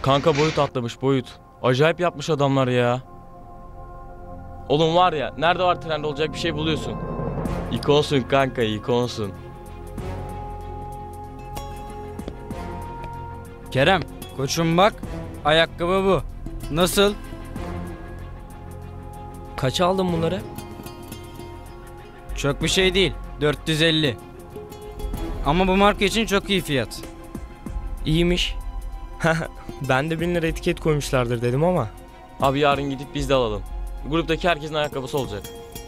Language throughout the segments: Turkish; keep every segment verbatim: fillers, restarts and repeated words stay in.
Kanka boyut atlamış boyut. Acayip yapmış adamlar ya. Oğlum var ya, nerede var trend olacak bir şey buluyorsun. İkonsun kanka, ikonsun. Kerem, koçum bak. Ayakkabı bu. Nasıl? Kaça aldın bunları? Çok bir şey değil. dört yüz elli. Ama bu marka için çok iyi fiyat. İyiymiş. Ben de bin lira etiket koymuşlardır dedim ama. Abi yarın gidip biz de alalım. Gruptaki herkesin ayakkabısı olacak.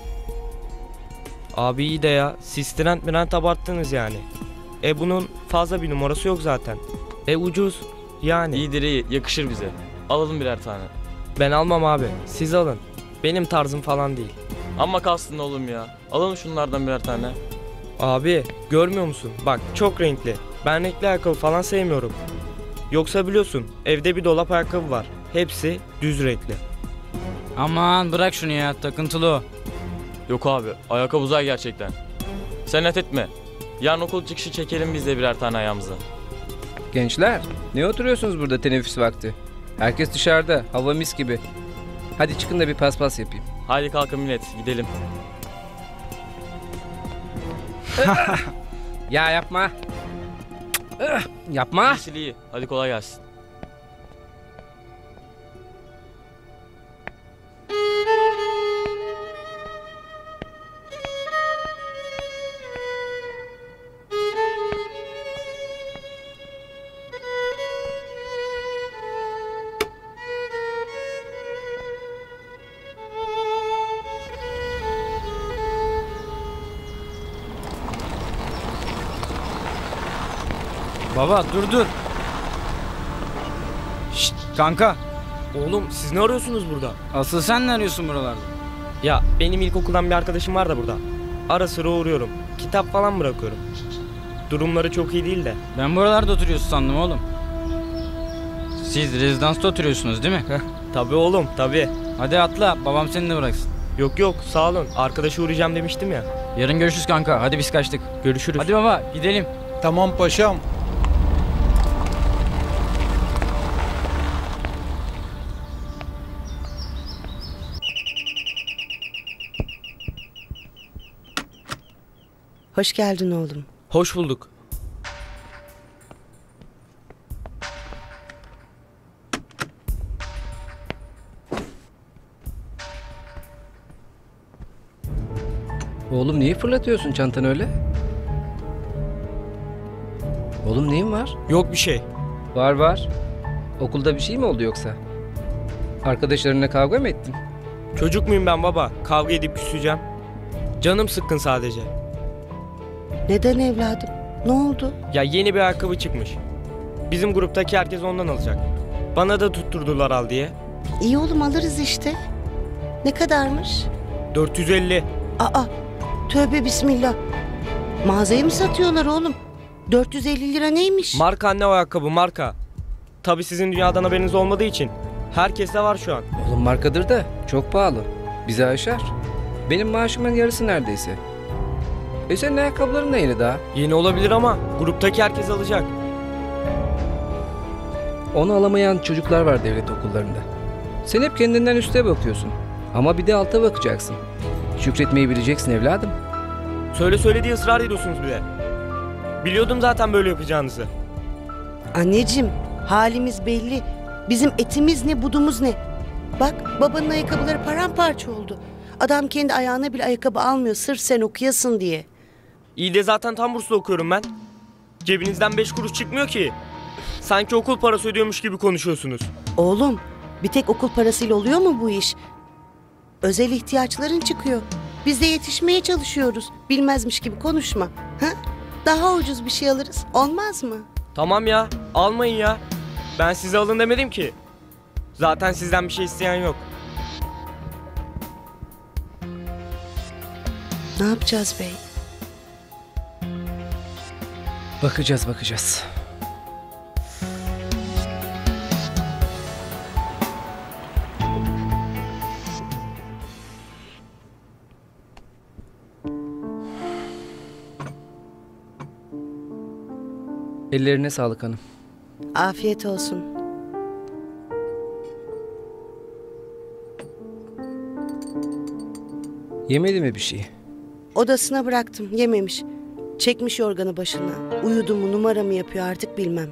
Abi iyi de ya. Siz trend mirend abarttınız yani. E bunun fazla bir numarası yok zaten. E ucuz. Yani. İyidir iyi, yakışır bize. Alalım birer tane. Ben almam abi. Siz alın. Benim tarzım falan değil. Amma kalsın oğlum ya. Alalım şunlardan birer tane. Abi görmüyor musun? Bak çok renkli. Ben renkli ayakkabı falan sevmiyorum. Yoksa biliyorsun evde bir dolap ayakkabı var. Hepsi düz renkli. Aman bırak şunu ya, takıntılı o. Yok abi, ayakkabı uzay gerçekten. Sen et etme. Yarın okul çıkışı çekelim biz de birer tane ayağımıza. Gençler, ne oturuyorsunuz burada teneffüs vakti? Herkes dışarıda, hava mis gibi. Hadi çıkın da bir paspas yapayım. Haydi kalkın millet, gidelim. Ya yapma. Yapma. İyisi iyi, hadi kolay gelsin. Baba dur dur. Şşt kanka. Oğlum siz ne arıyorsunuz burada? Asıl sen ne arıyorsun buralarda? Ya benim ilkokuldan bir arkadaşım var da burada. Ara sıra uğruyorum. Kitap falan bırakıyorum. Durumları çok iyi değil de. Ben buralarda oturuyorsun sandım oğlum. Siz rezidansta oturuyorsunuz değil mi? Tabii oğlum tabii. Hadi atla, babam seni de bıraksın. Yok yok sağ olun. Arkadaşa uğrayacağım demiştim ya. Yarın görüşürüz kanka, hadi biz kaçtık. Görüşürüz. Hadi baba gidelim. Tamam paşam. Hoş geldin oğlum. Hoş bulduk. Oğlum niye fırlatıyorsun çantanı öyle? Oğlum neyin var? Yok bir şey. Var var. Okulda bir şey mi oldu yoksa? Arkadaşlarınla kavga mı ettin? Çocuk muyum ben baba? Kavga edip küseceğim. Canım sıkkın sadece. Neden evladım? Ne oldu? Ya yeni bir ayakkabı çıkmış. Bizim gruptaki herkes ondan alacak. Bana da tutturdular al diye. İyi oğlum alırız işte. Ne kadarmış? dört yüz elli. Aa, tövbe bismillah. Mağazaya mı satıyorlar oğlum? dört yüz elli lira neymiş? Marka anne o ayakkabı marka. Tabii sizin dünyadan haberiniz olmadığı için. Herkeste var şu an. Oğlum markadır da çok pahalı. Bize aşar. Benim maaşımın yarısı neredeyse. E senin ayakkabıların da yeni daha. Yeni olabilir ama gruptaki herkes alacak. Onu alamayan çocuklar var devlet okullarında. Sen hep kendinden üste bakıyorsun. Ama bir de alta bakacaksın. Şükretmeyi bileceksin evladım. Söyle söyle diye ısrar ediyorsunuz bir de. Biliyordum zaten böyle yapacağınızı. Anneciğim, halimiz belli. Bizim etimiz ne, budumuz ne? Bak, babanın ayakkabıları paramparça oldu. Adam kendi ayağına bile ayakkabı almıyor sırf sen okuyasın diye. İyi de zaten tam burslu okuyorum ben. Cebinizden beş kuruş çıkmıyor ki. Sanki okul parası ödüyormuş gibi konuşuyorsunuz. Oğlum, bir tek okul parasıyla oluyor mu bu iş? Özel ihtiyaçların çıkıyor. Biz de yetişmeye çalışıyoruz. Bilmezmiş gibi konuşma. Ha? Daha ucuz bir şey alırız. Olmaz mı? Tamam ya, almayın ya. Ben size alın demedim ki. Zaten sizden bir şey isteyen yok. Ne yapacağız bey? Bakacağız bakacağız. Ellerine sağlık hanım. Afiyet olsun. Yemedi mi bir şey? Odasına bıraktım, yememiş. Çekmiş yorganı başına. Uyudu mu, numara mı yapıyor artık bilmem.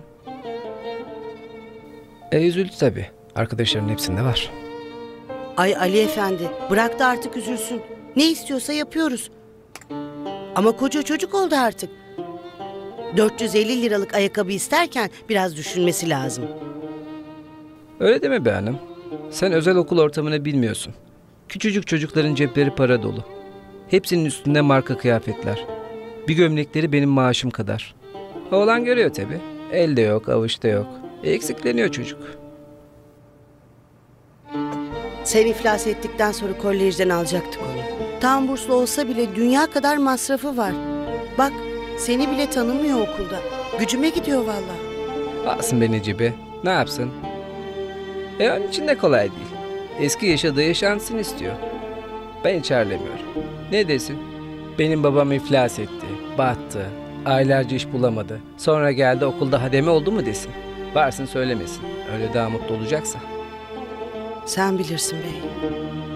E üzüldü tabii. Arkadaşların hepsinde var. Ay Ali Efendi, bırak da artık üzülsün. Ne istiyorsa yapıyoruz. Ama koca çocuk oldu artık. dört yüz elli liralık ayakkabı isterken biraz düşünmesi lazım. Öyle deme be hanım. Sen özel okul ortamını bilmiyorsun. Küçücük çocukların cepleri para dolu. Hepsinin üstünde marka kıyafetler. Bir gömlekleri benim maaşım kadar. Oğlan görüyor tabii. Elde yok, avuçta yok. E, eksikleniyor çocuk. Sen iflas ettikten sonra kolejden alacaktık onu. Tam burslu olsa bile dünya kadar masrafı var. Bak seni bile tanımıyor okulda. Gücüme gidiyor vallahi. Alsın beni cibi. Ne yapsın? E onun için de kolay değil. Eski yaşadığı yaşantısını istiyor. Ben hiç harlemiyorum. Ne desin? Benim babam iflas etti, battı, aylarca iş bulamadı. Sonra geldi okulda hademe oldu mu desin. Varsın söylemesin. Öyle daha mutlu olacaksa. Sen bilirsin bey.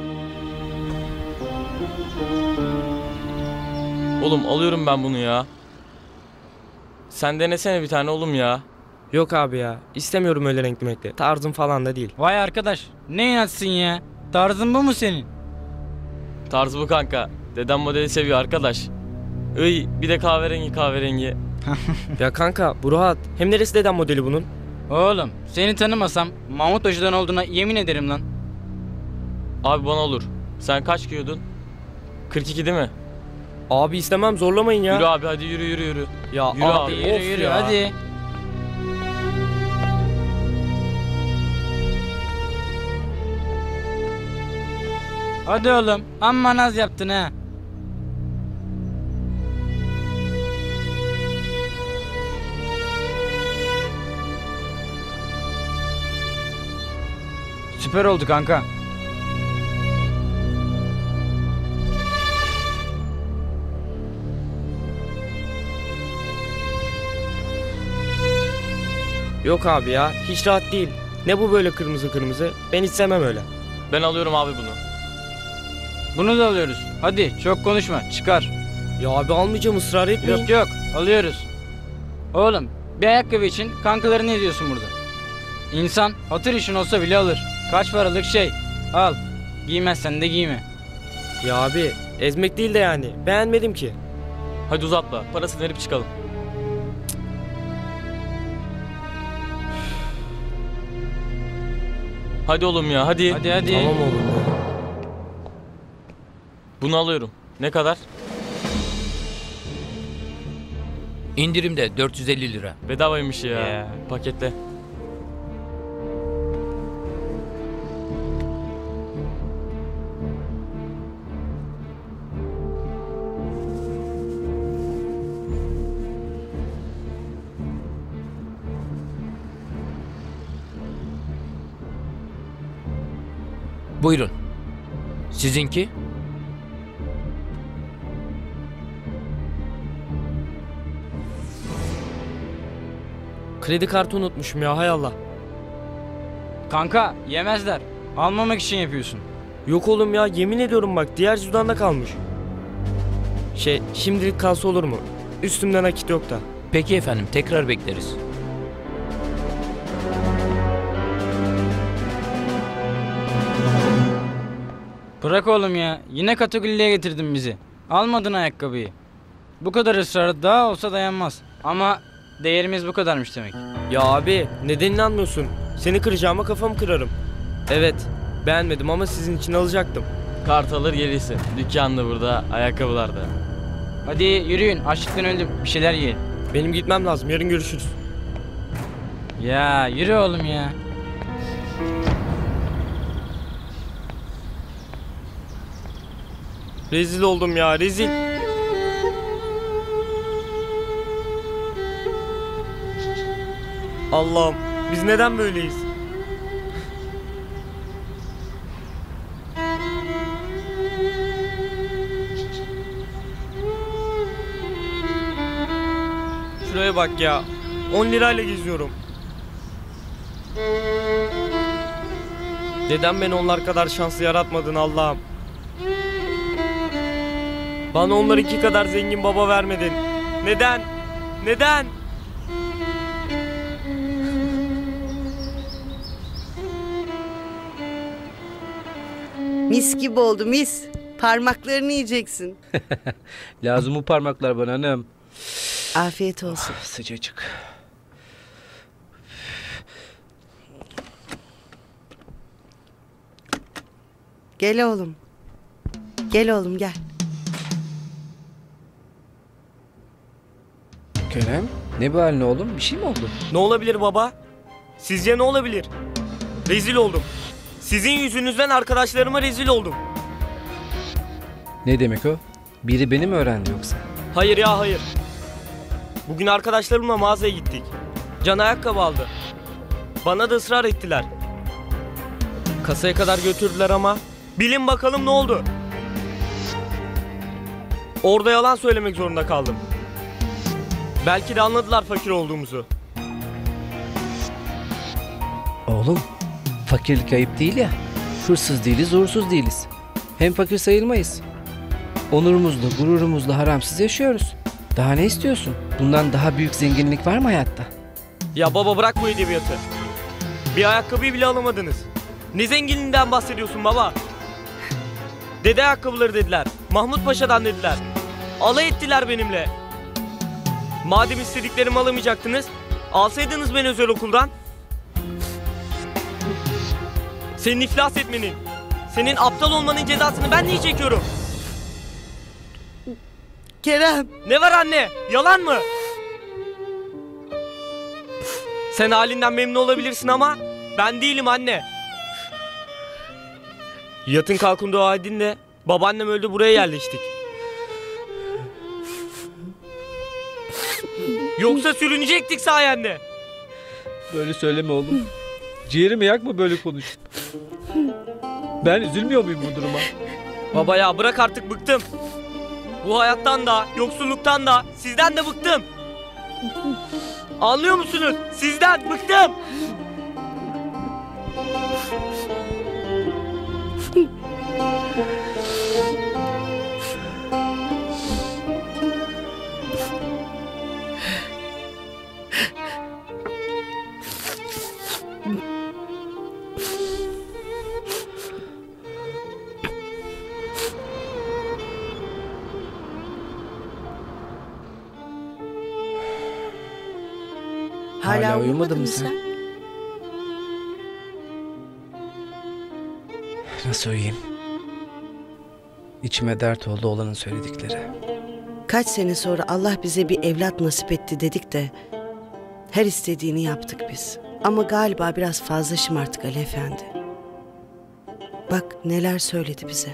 Oğlum alıyorum ben bunu ya. Sen denesene bir tane oğlum ya. Yok abi ya. İstemiyorum öyle renkli renkli. Tarzım falan da değil. Vay arkadaş, ne inatsın ya? Tarzın bu mu senin? Tarzı bu kanka. Dedem modeli seviyor arkadaş. Iy bir de kahverengi kahverengi. Ya kanka bu rahat. Hem neresi deden modeli bunun? Oğlum, seni tanımasam Mahmut Hoca'dan olduğuna yemin ederim lan. Abi bana olur. Sen kaç giyiyordun? kırk iki değil mi? Abi istemem zorlamayın ya. Yürü abi hadi yürü yürü yürü. Ya Yürü abi, abi, Yürü of yürü ya. hadi. Hadi oğlum, amma naz yaptın ha. Süper oldu kanka. Yok abi ya. Hiç rahat değil. Ne bu böyle kırmızı kırmızı? Ben hiç sevmem öyle. Ben alıyorum abi bunu. Bunu da alıyoruz. Hadi çok konuşma, çıkar. Ya abi almayacağım, ısrar etmeyin. Yok yok, alıyoruz. Oğlum, bir ayakkabı için kankalarını ediyorsun burada. İnsan hatır işin olsa bile alır. Kaç paralık şey? Al. Giymezsen de giyme. Ya abi ezmek değil de yani. Beğenmedim ki. Hadi uzatma. Parasını verip çıkalım. Hadi oğlum ya hadi. Hadi hadi. Tamam oğlum ya. Bunu alıyorum. Ne kadar? İndirimde dört yüz elli lira. Bedavaymış ya. Ya. Paketle. Buyurun. Sizinki? Kredi kartı unutmuşum ya, hay Allah. Kanka yemezler. Almamak için yapıyorsun. Yok oğlum ya, yemin ediyorum bak diğer cüzdanda kalmış. Şey şimdilik kalsa olur mu? Üstümde nakit yok da. Peki efendim, tekrar bekleriz. Bırak oğlum ya. Yine kategoriye getirdin bizi. Almadın ayakkabıyı. Bu kadar ısrar daha olsa dayanmaz. Ama değerimiz bu kadarmış demek. Ya abi neden inanmıyorsun? Seni kıracağıma kafamı kırarım. Evet beğenmedim ama sizin için alacaktım. Kart alır gelirsin. Dükkanda burada, ayakkabılarda. Hadi yürüyün. Açlıktan öldüm. Bir şeyler yiyelim. Benim gitmem lazım, yarın görüşürüz. Ya yürü oğlum ya. Rezil oldum ya, rezil. Allah'ım biz neden böyleyiz? Şuraya bak ya. on lirayla geziyorum. Neden beni onlar kadar şanslı yaratmadın Allah'ım? Bana onlarınki kadar zengin baba vermedin. Neden? Neden? Mis gibi oldu mis. Parmaklarını yiyeceksin. Lazım bu parmaklar bana hanım. Afiyet olsun. Sıcacık. Gel oğlum. Gel oğlum gel. Kerem, ne bu halin oğlum? Bir şey mi oldu? Ne olabilir baba? Sizce ne olabilir? Rezil oldum. Sizin yüzünüzden arkadaşlarıma rezil oldum. Ne demek o? Biri beni mi öğrendi yoksa? Hayır ya hayır. Bugün arkadaşlarımla mağazaya gittik. Can ayakkabı aldı. Bana da ısrar ettiler. Kasaya kadar götürdüler ama bilin bakalım ne oldu? Orada yalan söylemek zorunda kaldım. Belki de anladılar fakir olduğumuzu. Oğlum, fakirlik ayıp değil ya. Hırsız değiliz, uğursuz değiliz. Hem fakir sayılmayız. Onurumuzla, gururumuzla haramsız yaşıyoruz. Daha ne istiyorsun? Bundan daha büyük zenginlik var mı hayatta? Ya baba bırak bu edebiyatı. Bir ayakkabıyı bile alamadınız. Ne zenginliğinden bahsediyorsun baba? Dede ayakkabıları dediler. Mahmut Paşa'dan dediler. Alay ettiler benimle. Madem istediklerimi alamayacaktınız, alsaydınız beni özel okuldan. Senin iflas etmenin, senin aptal olmanın cezasını ben niye çekiyorum? Kerem. Ne var anne? Yalan mı? Sen halinden memnun olabilirsin ama ben değilim anne. Yatın kalkın dua edin de babaannem öldü, buraya yerleştik. Yoksa sürünecektik sayende. Böyle söyleme oğlum. Ciğerimi yakma böyle konuş. Ben üzülmüyor muyum bu duruma? Baba ya bırak artık, bıktım. Bu hayattan da, yoksulluktan da, sizden de bıktım. Anlıyor musunuz? Sizden bıktım. Hala, Hala uyumadın uyumadın mı mı sen? sen? Nasıl uyuyayım? İçime dert oldu olanın söyledikleri. Kaç sene sonra Allah bize bir evlat nasip etti dedik de her istediğini yaptık biz. Ama galiba biraz fazla şımarttık Ali Efendi. Bak neler söyledi bize.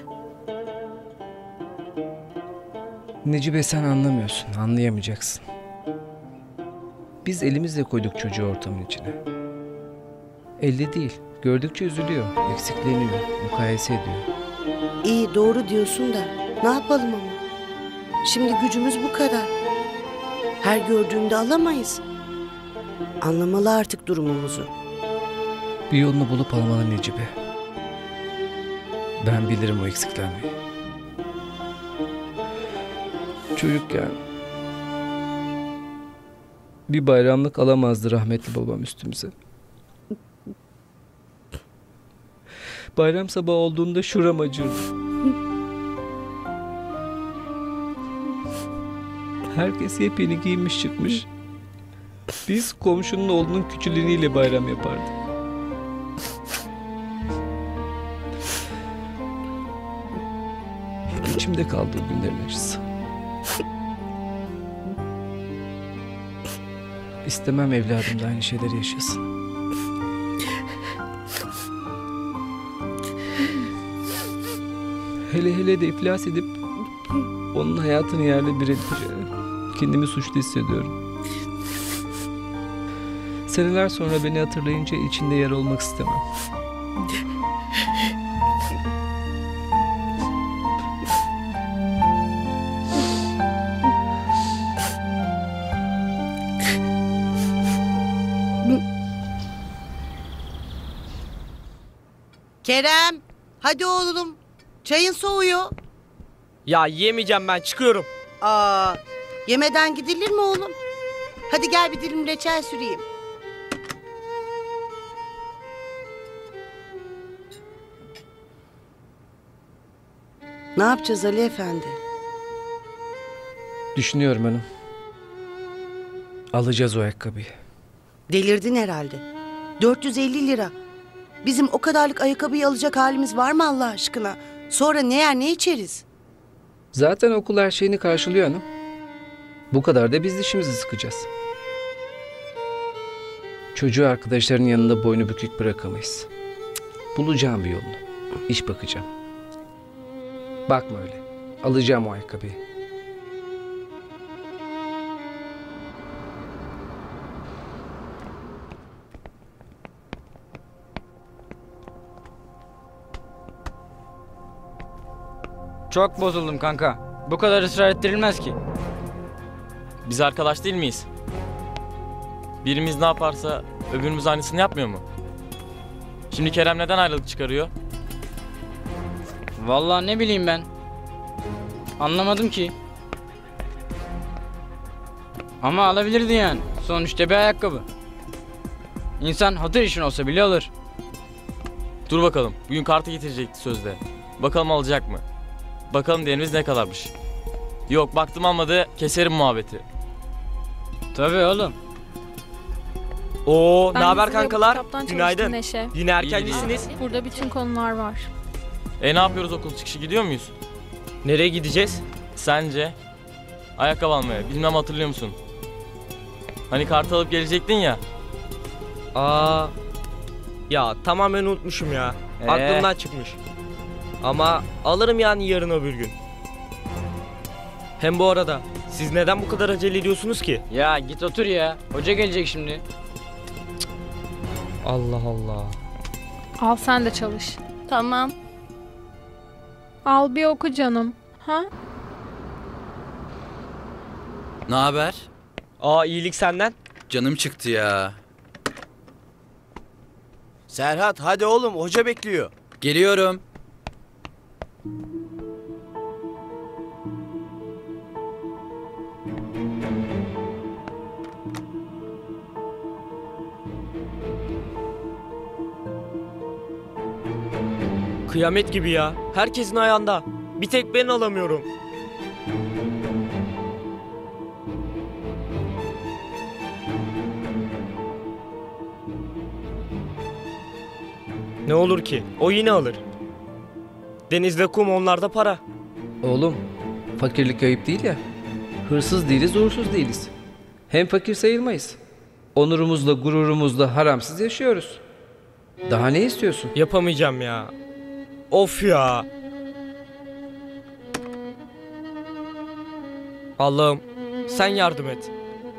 Necibe sen anlamıyorsun, anlayamayacaksın. Biz elimizle koyduk çocuğu ortamın içine. Elde değil, gördükçe üzülüyor, eksikleniyor, mukayese ediyor. İyi doğru diyorsun da ne yapalım ama? Şimdi gücümüz bu kadar. Her gördüğünde alamayız. Anlamalı artık durumumuzu. Bir yolunu bulup almalı Necibe. Ben bilirim o eksiklenmeyi. Çocukken bir bayramlık alamazdı rahmetli babam üstümüze. Bayram sabahı olduğunda şuram acırdı. Herkes yepyeni giyinmiş çıkmış. Biz komşunun oğlunun küçüleniyle bayram yapardık. Hep içimde kaldı o günlerin acısı. İstemem evladım da aynı şeyleri yaşasın. Hele hele de iflas edip onun hayatını yerle bir edince kendimi suçlu hissediyorum. Seneler sonra beni hatırlayınca içinde yer olmak istemem. Kerem, hadi oğlum. Çayın soğuyor. Ya yiyemeyeceğim ben, çıkıyorum. Aa, yemeden gidilir mi oğlum? Hadi gel bir dilim reçel süreyim. Ne yapacağız Ali Efendi? Düşünüyorum hanım. Alacağız o ayakkabıyı. Delirdin herhalde. dört yüz elli lira. Bizim o kadarlık ayakkabıyı alacak halimiz var mı Allah aşkına? Sonra ne yer ne içeriz? Zaten okul her şeyini karşılıyor hanım. Bu kadar da biz dişimizi sıkacağız. Çocuğu arkadaşların yanında boynu bükük bırakamayız. Cık, bulacağım bir yolunu. İş bakacağım. Bakma öyle. Alacağım o ayakkabıyı. Çok bozuldum kanka. Bu kadar ısrar ettirilmez ki. Biz arkadaş değil miyiz? Birimiz ne yaparsa öbürümüz aynısını yapmıyor mu? Şimdi Kerem neden ayrılık çıkarıyor? Vallahi ne bileyim ben. Anlamadım ki. Ama alabilirdi yani. Sonuçta bir ayakkabı. İnsan hatır işin olsa bile alır. Dur bakalım. Bugün kartı getirecekti sözde. Bakalım alacak mı? Bakalım değerimiz ne kadarmış. Yok baktım almadı, keserim muhabbeti. Tabii oğlum. Oo, ne Ben haber size bu kankalar? kitaptan çalıştım Günaydın. Neşe. Yine erkencisiniz. Burada bütün konular var. E ne yapıyoruz, okul çıkışı gidiyor muyuz? Nereye gideceğiz? Sence? Ayakkabı almaya. Bilmem hatırlıyor musun? Hani kartı alıp gelecektin ya. Aa, ya tamamen unutmuşum ya. Ee? Aklımdan çıkmış. Ama alırım yani yarın öbür gün. Hem bu arada siz neden bu kadar acele ediyorsunuz ki? Ya git otur ya. Hoca gelecek şimdi. Allah Allah. Al sen de çalış. Tamam. Al bir oku canım. Ha? Ne haber? Aa, iyilik senden. Canım çıktı ya. Serhat hadi oğlum hoca bekliyor. Geliyorum. Kıyamet gibi ya. Herkesin ayağında. Bir tek ben alamıyorum. Ne olur ki? O yine alır. Denizde kum, onlarda para. Oğlum, fakirlik ayıp değil ya. Hırsız değiliz, uğursuz değiliz. Hem fakir sayılmayız. Onurumuzla, gururumuzla haramsız yaşıyoruz. Daha ne istiyorsun? Yapamayacağım ya. Of ya. Allah'ım sen yardım et.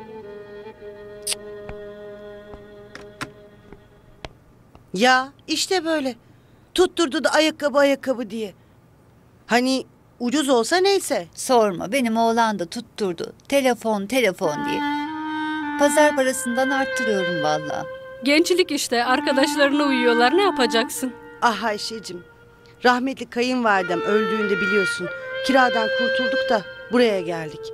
Ya işte böyle. Tutturdu da ayakkabı ayakkabı diye. Hani ucuz olsa neyse. Sorma, benim oğlan da tutturdu. Telefon telefon diye. Pazar parasından arttırıyorum valla. Gençlik işte. Arkadaşlarına uyuyorlar. Ne yapacaksın? Ah Ayşe'cim. Rahmetli kayınvalidem öldüğünde biliyorsun. Kiradan kurtulduk da buraya geldik.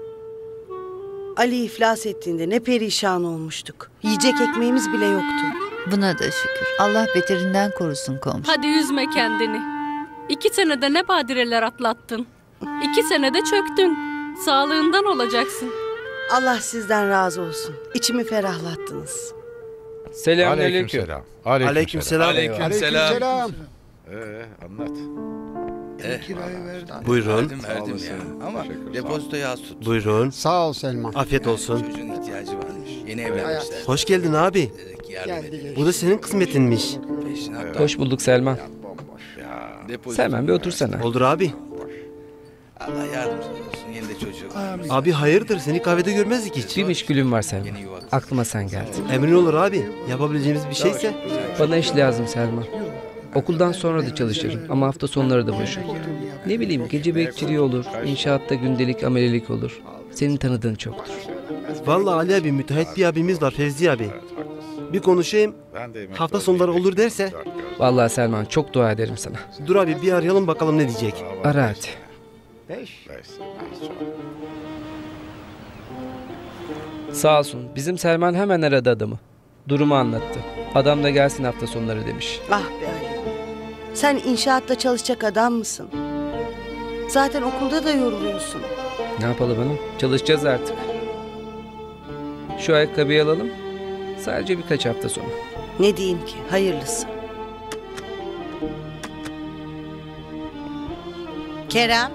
Ali iflas ettiğinde ne perişan olmuştuk. Yiyecek ekmeğimiz bile yoktu. Buna da şükür. Allah beterinden korusun komşu. Hadi üzme kendini. İki senede ne badireler atlattın. İki senede çöktün. Sağlığından olacaksın. Allah sizden razı olsun. İçimi ferahlattınız. Selamünaleyküm. Aleykümselam. Aleykümselam. Aleykümselam. Ee, anlat. Buyurun. Verdim verdim ya. Ama depozitoyu az tut. Buyurun. Sağ ol Selma. Afiyet olsun. Çocuğun ihtiyacı varmış. Yeni evlenmişler. Hoş geldin abi. Dedik yardım edelim. Bu da senin kısmetinmiş. Peşinat Hoş bulduk Selman. depozito. Selman bir otursana. Olur abi. Allah yardımcın olsun. Yeni de çocuk. Abi hayırdır seni kahvede görmezdik hiç. Bir müşkülüm var Selman. Yeni yuva. Aklıma sen geldin. Emrin olur abi. Yapabileceğimiz bir şeyse. Bana iş lazım Selman. Okuldan sonra da çalışırım ama hafta sonları da boşum. Ne bileyim gece bekçiliği olur, inşaatta gündelik amelelik olur. Senin tanıdığın çoktur. Vallahi Ali abi müteahhit bir abimiz var Fevzi abi. Bir konuşayım. Hafta sonları olur derse. Vallahi Selman çok dua ederim sana. Dur abi bir arayalım bakalım ne diyecek. Ara hadi. Beş. Beş. Sağ olsun. Bizim Selman hemen aradı adamı. Durumu anlattı. Adam da gelsin hafta sonları demiş. Ah be Ali. Sen inşaatta çalışacak adam mısın? Zaten okulda da yoruluyorsun. Ne yapalım hanım? Çalışacağız artık. Şu ayakkabıyı alalım. Sadece birkaç hafta sonra. Ne diyeyim ki? Hayırlısı. Kerem.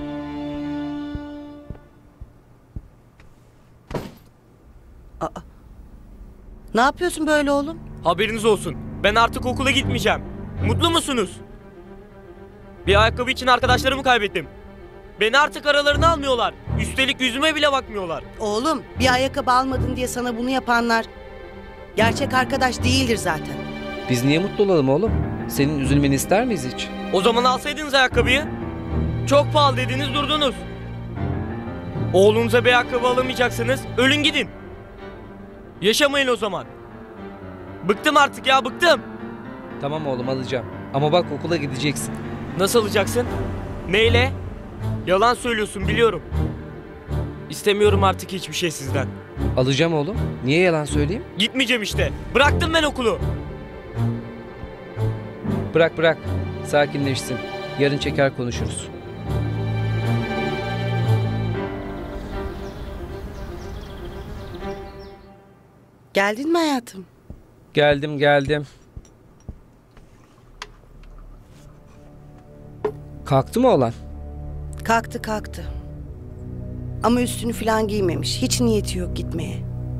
Aa. Ne yapıyorsun böyle oğlum? Haberiniz olsun. Ben artık okula gitmeyeceğim. Mutlu musunuz? Bir ayakkabı için arkadaşlarımı kaybettim. Beni artık aralarına almıyorlar. Üstelik yüzüme bile bakmıyorlar. Oğlum, bir ayakkabı almadın diye sana bunu yapanlar gerçek arkadaş değildir zaten. Biz niye mutlu olalım oğlum? Senin üzülmeni ister miyiz hiç? O zaman alsaydınız ayakkabıyı. Çok pahalı dediniz, durdunuz. Oğlunuza bir ayakkabı alamayacaksınız. Ölün gidin. Yaşamayın o zaman. Bıktım artık ya, bıktım. Tamam oğlum, alacağım. Ama bak, okula gideceksin. Nasıl alacaksın? Neyle? Yalan söylüyorsun, biliyorum. İstemiyorum artık hiçbir şey sizden. Alacağım oğlum. Niye yalan söyleyeyim? Gitmeyeceğim işte. Bıraktım ben okulu. Bırak bırak. Sakinleşsin. Yarın çeker konuşuruz. Geldin mi hayatım? Geldim geldim. Kalktı mı oğlan? Kalktı kalktı. Ama üstünü falan giymemiş. Hiç niyeti yok gitmeye.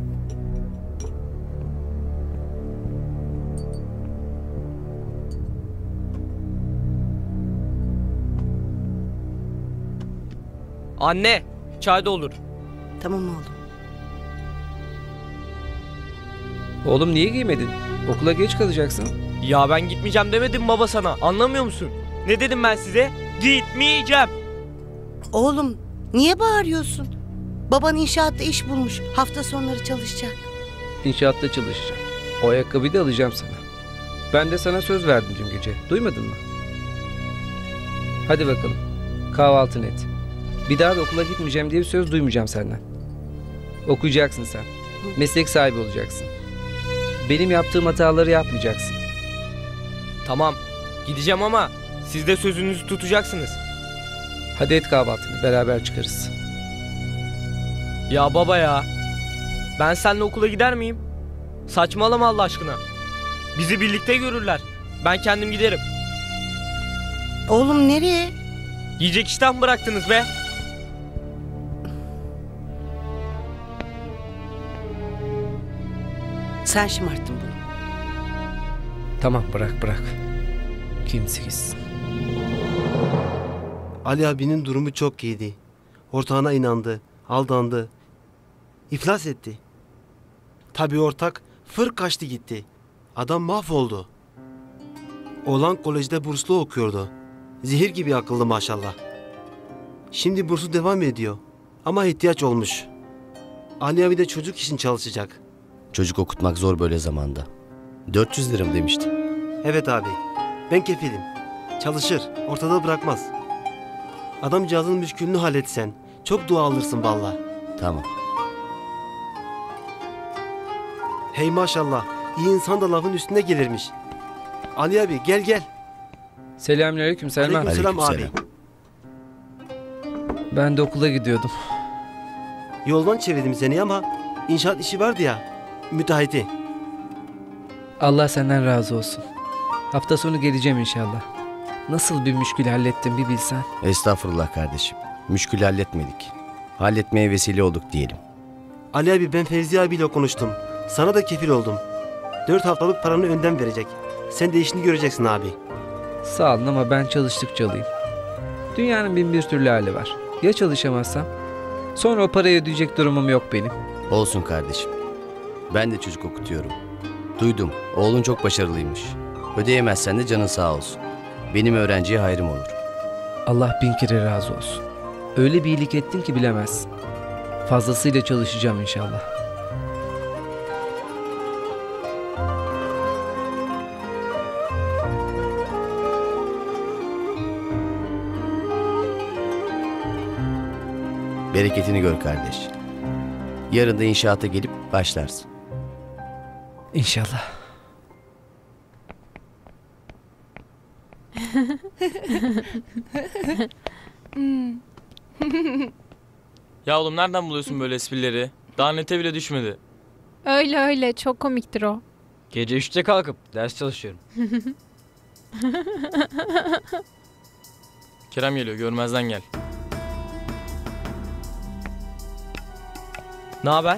Anne, çay da olur. Tamam oğlum. Oğlum niye giymedin? Okula geç kalacaksın. Ya ben gitmeyeceğim demedim baba sana. Anlamıyor musun? Ne dedim ben size? Gitmeyeceğim. Oğlum niye bağırıyorsun? Baban inşaatta iş bulmuş. Hafta sonları çalışacak. İnşaatta çalışacağım. O ayakkabıyı da alacağım sana. Ben de sana söz verdim dün gece. Duymadın mı? Hadi bakalım. Kahvaltını et. Bir daha da okula gitmeyeceğim diye bir söz duymayacağım senden. Okuyacaksın sen. Meslek sahibi olacaksın. Benim yaptığım hataları yapmayacaksın. Tamam, gideceğim ama siz de sözünüzü tutacaksınız. Hadi et kahvaltını, beraber çıkarız. Ya baba ya, ben seninle okula gider miyim? Saçmalama Allah aşkına. Bizi birlikte görürler. Ben kendim giderim. Oğlum nereye? Yiyecek işten bıraktınız be. Sen şımarttın bunu. Tamam, bırak bırak. Kimse gitsin. Ali abinin durumu çok iyiydi. Ortağına inandı, aldandı. İflas etti. Tabii ortak fır kaçtı gitti. Adam mahvoldu. Oğlan kolejde burslu okuyordu. Zehir gibi akıllı maşallah. Şimdi bursu devam ediyor. Ama ihtiyaç olmuş. Ali abi de çocuk için çalışacak. Çocuk okutmak zor böyle zamanda. dört yüz lira mı demiştin? Evet abi. Ben kefilim. Çalışır. Ortada bırakmaz. Adamcağızın müşkülünü halletsen. Çok dua alırsın valla. Tamam. Hey maşallah. İyi insan da lafın üstüne gelirmiş. Ali abi gel gel. Selamünaleyküm Selman. Aleykümselam abi. Aleykümselam. Ben de okula gidiyordum. Yoldan çevirdim seni ama inşaat işi vardı ya. Müteahhiti. Allah senden razı olsun. Hafta sonu geleceğim inşallah. Nasıl bir müşkül hallettim bir bilsen. Estağfurullah kardeşim. Müşkül halletmedik. Halletmeye vesile olduk diyelim. Ali abi ben Fevzi abiyle konuştum. Sana da kefil oldum. Dört haftalık paranı önden verecek. Sen de işini göreceksin abi. Sağ olun ama ben çalıştıkça alayım. Dünyanın bin bir türlü hali var. Ya çalışamazsam? Sonra o parayı ödeyecek durumum yok benim. Olsun kardeşim. Ben de çocuk okutuyorum. Duydum. Oğlun çok başarılıymış. Ödeyemezsen de canın sağ olsun. Benim öğrenciye hayrım olur. Allah bin kere razı olsun. Öyle bir iyilik ettin ki bilemezsin. Fazlasıyla çalışacağım inşallah. Bereketini gör kardeş. Yarın da inşaata gelip başlarsın. İnşallah. Ya oğlum nereden buluyorsun böyle esprileri? Daha nete bile düşmedi. Öyle öyle çok komiktir o. Gece üçte kalkıp ders çalışıyorum. Kerem geliyor, görmezden gel. Ne haber?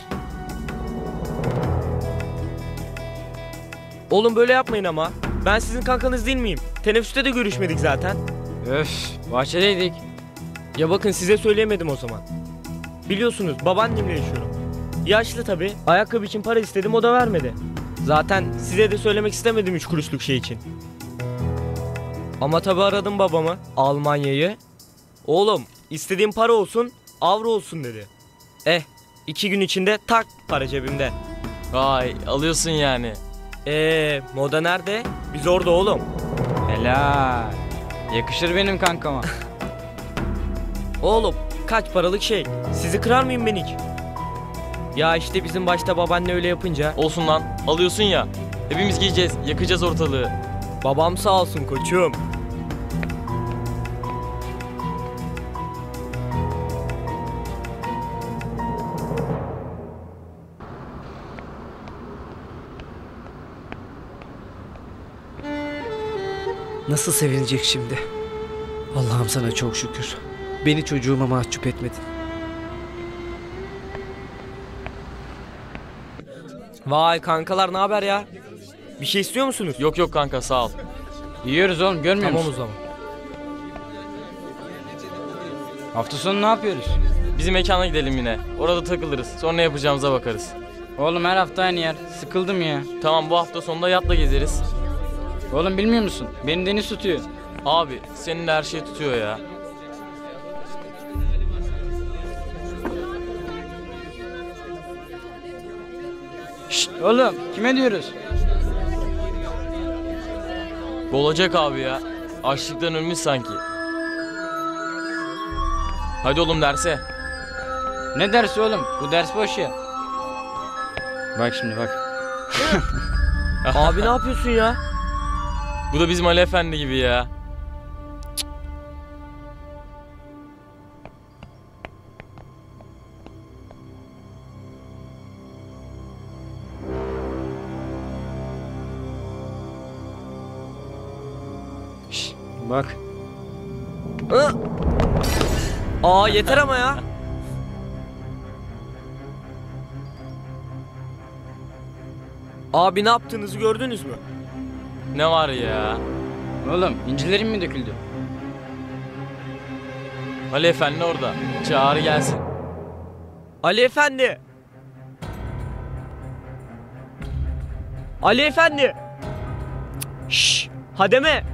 Oğlum böyle yapmayın ama. Ben sizin kankanız değil miyim? Teneffüste de görüşmedik zaten. Öf, bahçedeydik. Ya bakın size söyleyemedim o zaman. Biliyorsunuz babaannemle yaşıyorum. Yaşlı tabii. Ayakkabı için para istedim, o da vermedi. Zaten size de söylemek istemedim üç kuruşluk şey için. Ama tabii aradım babamı, Almanya'yı. Oğlum istediğim para olsun, avro olsun dedi. Eh, iki gün içinde tak para cebimde. Vay, alıyorsun yani. Eee moda nerede? Biz orada oğlum. Helal. Yakışır benim kankama. Oğlum kaç paralık şey? Sizi kırar mıyım ben hiç? Ya işte bizim başta babaanne öyle yapınca. Olsun lan, alıyorsun ya. Hepimiz giyeceğiz, yakacağız ortalığı. Babam sağ olsun koçum. Nasıl sevinecek şimdi? Allah'ım sana çok şükür. Beni çocuğuma mahcup etmedin. Vay kankalar ne haber ya? Bir şey istiyor musunuz? Yok yok kanka, sağ ol. Yiyoruz oğlum, görmüyor Tamam musun? o zaman. Hafta sonu ne yapıyoruz? Bizim mekana gidelim yine. Orada takılırız. Sonra yapacağımıza bakarız. Oğlum her hafta aynı yer. Sıkıldım ya. Tamam, bu hafta sonunda yatla gezeriz. Oğlum bilmiyor musun? Beni deniz tutuyor. Abi senin de her şey tutuyor ya. Şşt oğlum, kime diyoruz? Olacak abi ya. Açlıktan ölmüş sanki. Hadi oğlum derse. Ne dersi oğlum? Bu ders boş ya. Bak şimdi bak. Abi ne yapıyorsun ya? Bu da bizim Ali Efendi gibi ya. Şşt, bak. Hı? Aa yeter ama ya. Abi ne yaptığınızı gördünüz mü? Ne var ya? Oğlum incilerin mi döküldü? Ali Efendi orada. Çağır gelsin. Ali Efendi. Ali Efendi. Şşş, hademe.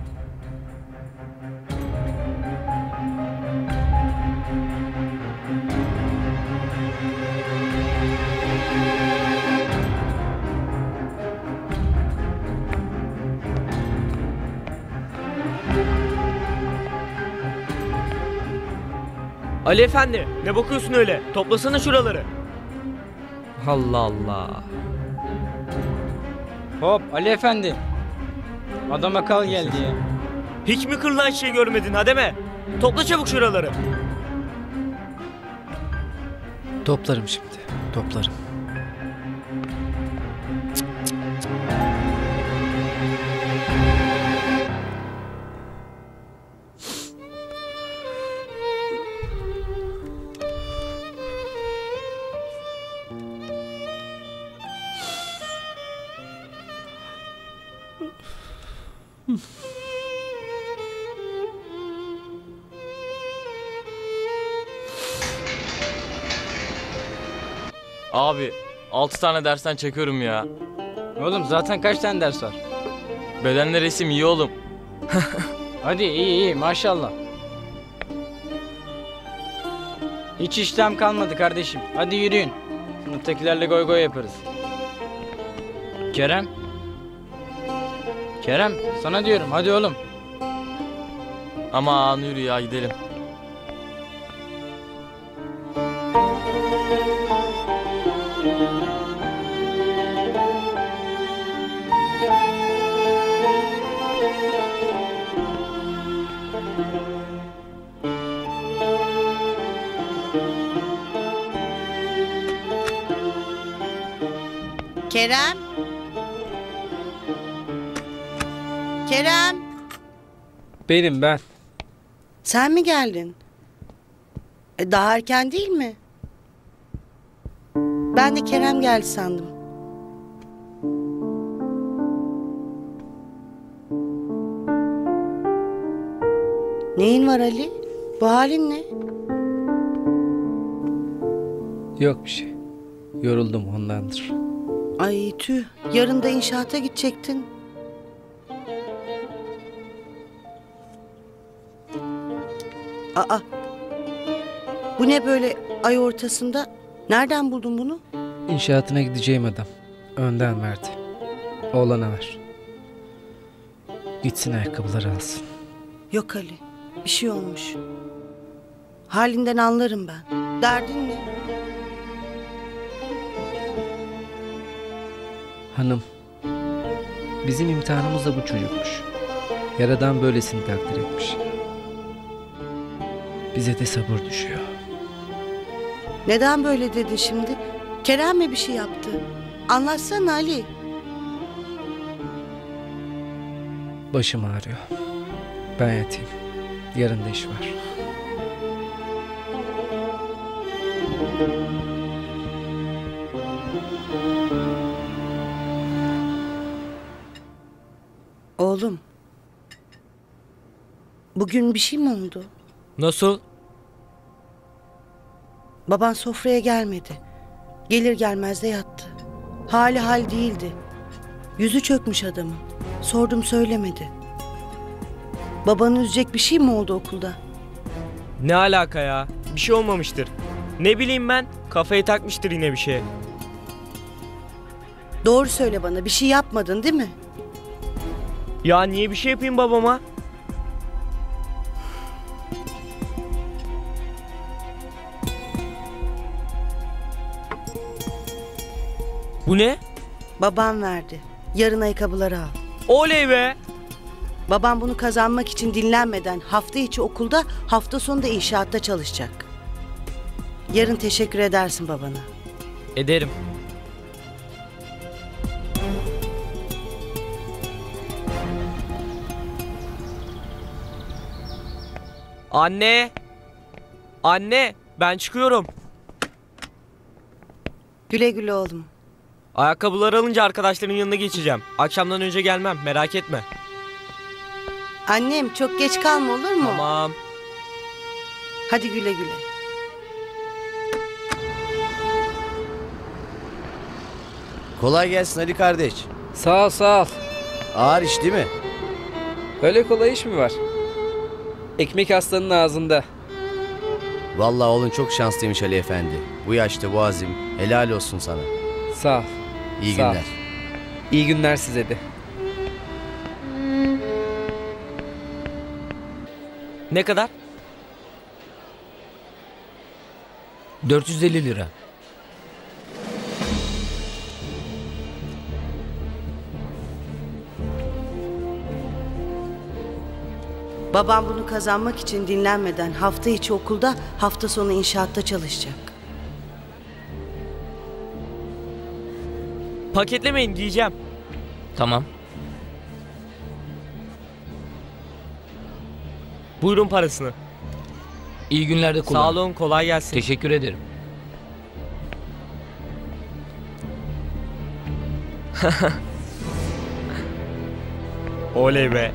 Ali Efendi, ne bakıyorsun öyle? Toplasana şuraları. Allah Allah. Hop Ali Efendi. Adam akal geldi ya. Hiç mi kırılan şey görmedin hademe? Topla çabuk şuraları. Toplarım şimdi. Toplarım. Abi altı tane dersten çekiyorum ya. Oğlum zaten kaç tane ders var? Bedenle resim iyi oğlum. Hadi iyi iyi maşallah. Hiç işlem kalmadı kardeşim. Hadi yürüyün. Sınıftakilerle goy goy yaparız. Kerem. Kerem sana diyorum hadi oğlum. Aman yürü ya, gidelim. Kerem. Kerem. Benim ben. Sen mi geldin? E, daha erken değil mi? Ben de Kerem geldi sandım. Neyin var Ali? Bu halin ne? Yok bir şey. Yoruldum ondandır. Ay tüh. Yarın da inşaata gidecektin. Aa. Bu ne böyle ay ortasında? Nereden buldun bunu? İnşaatına gideceğim adam. Önden verdi. Oğlana ver. Gitsin ayakkabıları alsın. Yok Ali. Bir şey olmuş. Halinden anlarım ben. Derdin ne? Hanım. Bizim imtihanımız da bu çocukmuş. Yaradan böylesini takdir etmiş. Bize de sabır düşüyor. Neden böyle dedin şimdi? Kerem mi bir şey yaptı? Anlatsana Ali. Başım ağrıyor. Ben yatayım. Yarın da iş var. Oğlum. Bugün bir şey mi oldu? Nasıl? Baban sofraya gelmedi. Gelir gelmez de yattı. Hali hal değildi. Yüzü çökmüş adamın. Sordum söylemedi. Babanı üzecek bir şey mi oldu okulda? Ne alaka ya? Bir şey olmamıştır. Ne bileyim ben, kafayı takmıştır yine bir şeye. Doğru söyle bana, bir şey yapmadın değil mi? Ya niye bir şey yapayım babama? Bu ne? Babam verdi. Yarın ayakkabıları al. Oley be! Babam bunu kazanmak için dinlenmeden hafta içi okulda, hafta sonu da inşaatta çalışacak. Yarın teşekkür edersin babana. Ederim. Anne! Anne! Ben çıkıyorum. Güle güle oğlum. Ayakkabıları alınca arkadaşların yanına geçeceğim. Akşamdan önce gelmem, merak etme. Annem çok geç kalma olur mu? Tamam. Hadi güle güle. Kolay gelsin Ali kardeş. Sağ ol sağ ol. Ağır iş değil mi? Öyle kolay iş mi var? Ekmek aslanın ağzında. Vallahi oğlun çok şanslıymış Ali Efendi. Bu yaşta bu azim. Helal olsun sana. Sağ ol. İyi Sağ ol. günler. İyi günler size de. Ne kadar? dört yüz elli lira. Babam bunu kazanmak için dinlenmeden hafta içi okulda, hafta sonu inşaatta çalışacak. Paketlemeyin diyeceğim. Tamam. Buyurun parasını. İyi günlerde kullan. Sağ olun, kolay gelsin. Teşekkür ederim. Oley be.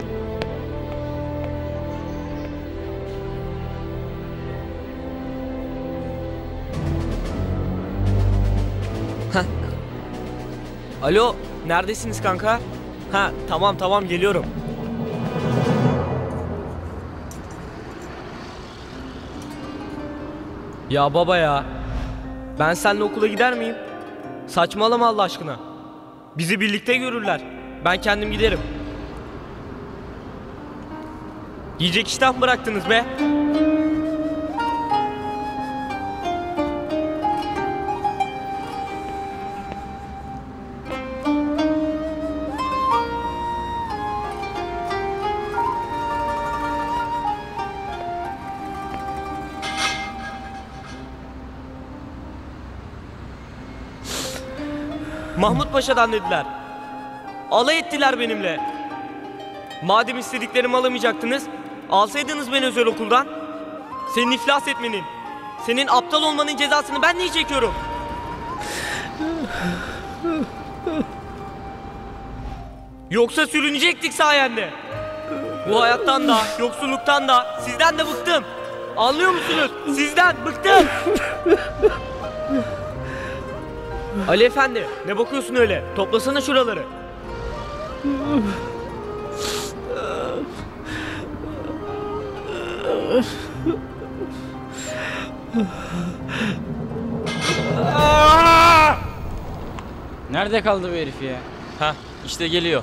Alo, neredesiniz kanka? Ha, tamam tamam geliyorum. Ya baba ya. Ben seninle okula gider miyim? Saçmalama Allah aşkına. Bizi birlikte görürler. Ben kendim giderim. Yiyecek iştah mı bıraktınız be? Mahmut Paşa'dan dediler. Alay ettiler benimle. Madem istediklerimi alamayacaktınız, alsaydınız beni özel okuldan. Senin iflas etmenin, senin aptal olmanın cezasını ben niye çekiyorum? Yoksa sürünecektik sayende. Bu hayattan da, yoksulluktan da, sizden de bıktım. Anlıyor musunuz? Sizden bıktım. Ali Efendi, ne bakıyorsun öyle? Toplasana şuraları. Nerede kaldı bu herif ya? Heh, işte geliyor.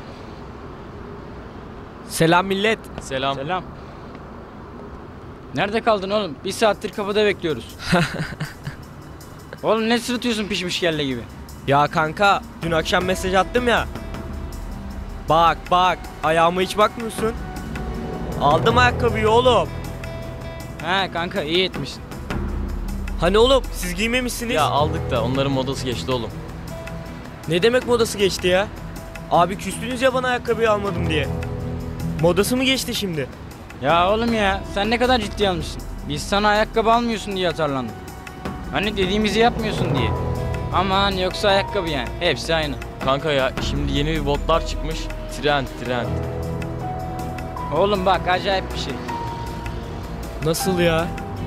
Selam millet. Selam. Selam. Nerede kaldın oğlum? Bir saattir kapıda bekliyoruz. Oğlum ne sırıtıyorsun pişmiş kelle gibi? Ya kanka, dün akşam mesaj attım ya. Bak bak, ayağıma hiç bakmıyorsun. Aldım ayakkabıyı oğlum. He kanka iyi etmişsin. Hani oğlum, siz giymemişsiniz. Ya aldık da onların modası geçti oğlum. Ne demek modası geçti ya? Abi küstünüz ya bana ayakkabıyı almadım diye. Modası mı geçti şimdi? Ya oğlum ya sen ne kadar ciddi almışsın. Biz sana ayakkabı almıyorsun diye atarlandık. Hani dediğimizi yapmıyorsun diye. Aman yoksa ayakkabı yani. Hepsi aynı. Kanka ya şimdi yeni bir botlar çıkmış. Trend trend. Oğlum bak acayip bir şey. Nasıl ya?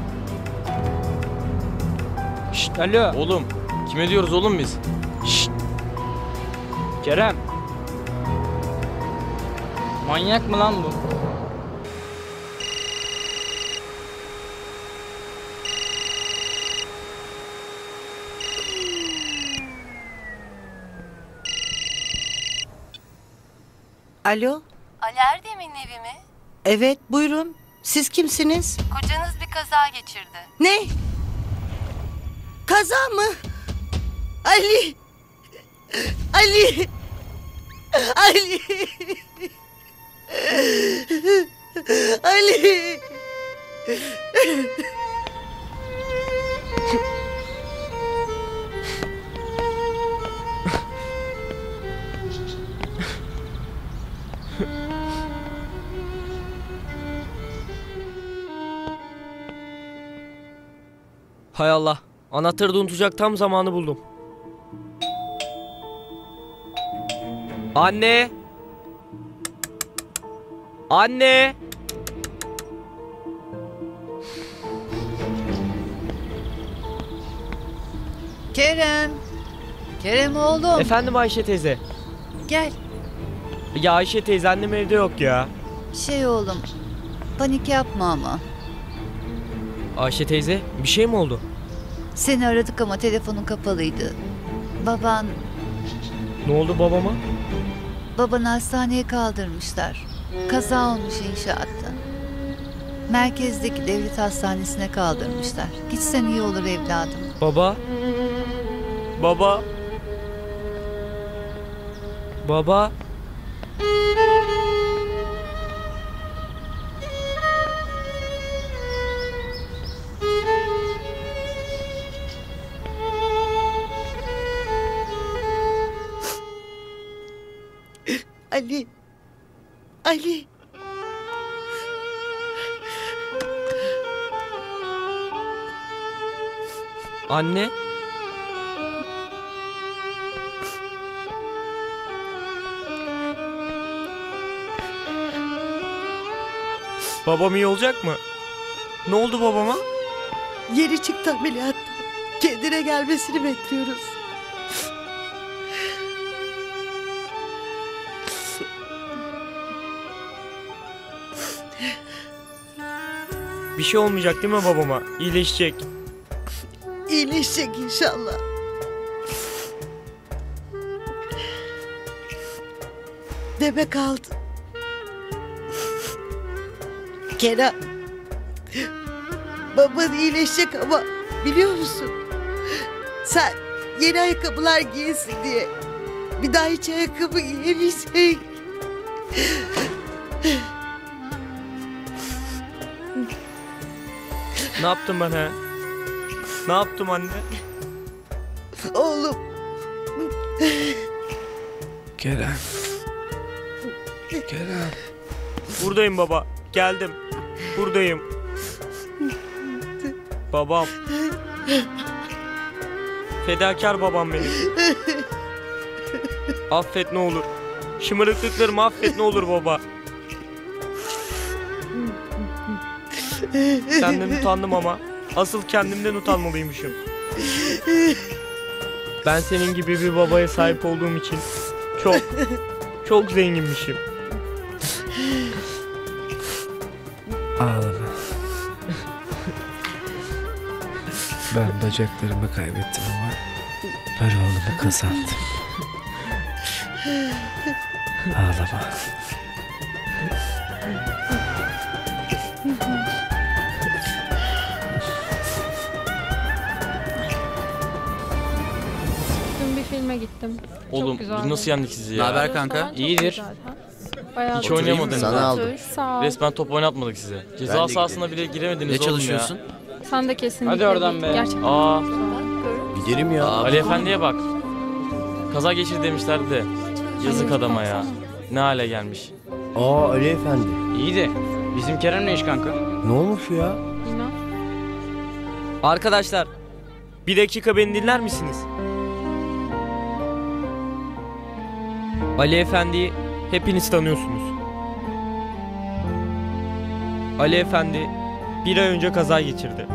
Şşt alo. Oğlum kime diyoruz oğlum biz? Şşt. Kerem. Manyak mı lan bu? Alo? Ali Erdem'in evi mi? Evet, buyurun. Siz kimsiniz? Kocanız bir kaza geçirdi. Ne? Kaza mı? Ali! Ali! Ali! Ali! Hay Allah, anahtarı da unutacak tam zamanı buldum. Anne! Anne! Kerem. Kerem oğlum. Efendim Ayşe teyze. Gel. Ya Ayşe teyze, annem evde yok ya. Şey oğlum. Panik yapma ama. Ayşe teyze, bir şey mi oldu? Seni aradık ama telefonun kapalıydı. Baban, Ne oldu babama? babanı hastaneye kaldırmışlar. Kaza olmuş inşaatta. Merkezdeki devlet hastanesine kaldırmışlar. Gitsen iyi olur evladım. Baba? Baba? Baba? Ali! Ali! Anne? Babam iyi olacak mı? Ne oldu babama? Yeni çıktı ameliyattan. Kendine gelmesini bekliyoruz. Bir şey olmayacak değil mi babama? İyileşecek. İyileşecek inşallah. Deme kaldı. Kerem. Baban iyileşecek ama biliyor musun? Sen yeni ayakkabılar giyesin diye bir daha hiç ayakkabı giyemeyecek. Ne yaptım ben he? Ne yaptım anne? Oğlum, Kerem. Kerem. Buradayım baba. Geldim. Buradayım. Babam. Fedakar babam benim. Affet ne olur. Şımarıklıklarımı affet ne olur baba. Senden utandım ama asıl kendimden utanmalıymışım. Ben senin gibi bir babaya sahip olduğum için çok, çok zenginmişim. Ağlama. Ben bacaklarımı kaybettim ama ben oğlumu kazandım. Ağlama. Dün bir filme gittim. Oğlum Çok güzeldi. biz nasıl yendik sizi ya? Naber kanka? Çok İyidir. güzel zaten. Bayağı Hiç da- oynayamadınız. Sana ha. aldım. Sağ ol. Resmen top oynatmadık size. Ceza Ben de sahasına gidelim. bile giremediniz Ne oğlum çalışıyorsun? ya. Sen de kesinlikle. Hadi oradan git. be. Gerçekten. Aa, Giderim ya. Ali Efendi'ye bak. Kaza geçirdi demişlerdi de. Yazık adama ya. Ne hale gelmiş. Aa Ali Efendi. İyi de bizim Kerem ne iş kanka? Ne olmuş ya? İnan. Arkadaşlar, bir dakika beni dinler misiniz? Ali Efendi'yi hepiniz tanıyorsunuz. Ali Efendi bir ay önce kaza geçirdi.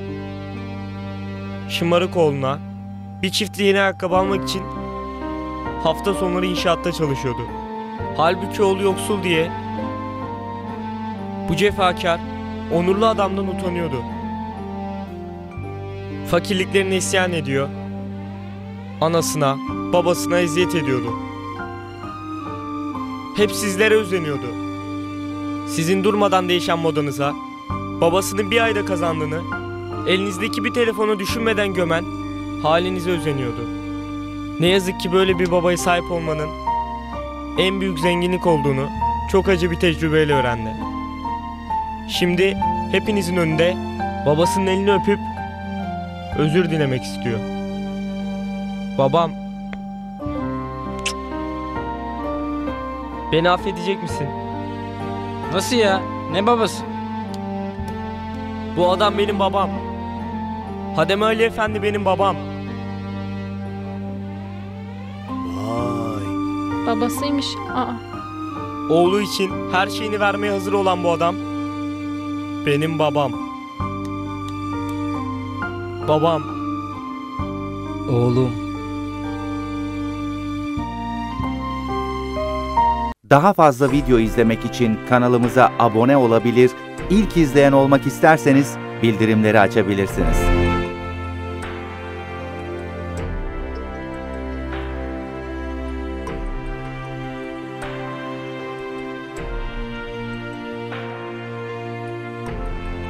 Şımarık oğluna bir çift yeni ayakkabı almak için hafta sonları inşaatta çalışıyordu. Halbuki oğlu yoksul diye bu cefakar, onurlu adamdan utanıyordu. Fakirliklerine isyan ediyor. Anasına, babasına eziyet ediyordu. Hep sizlere özeniyordu. Sizin durmadan değişen modanıza, babasının bir ayda kazandığını, elinizdeki bir telefonu düşünmeden gömen halinize özeniyordu. Ne yazık ki böyle bir babaya sahip olmanın en büyük zenginlik olduğunu çok acı bir tecrübeyle öğrendi. Şimdi hepinizin önünde babasının elini öpüp özür dilemek istiyor. Babam, beni affedecek misin? Nasıl ya? Ne babası? Bu adam benim babam. Hademe Ali Efendi benim babam. Vay. Babasıymış. Aa. Oğlu için her şeyini vermeye hazır olan bu adam benim babam. Babam. Oğlum. Daha fazla video izlemek için kanalımıza abone olabilir, ilk izleyen olmak isterseniz bildirimleri açabilirsiniz.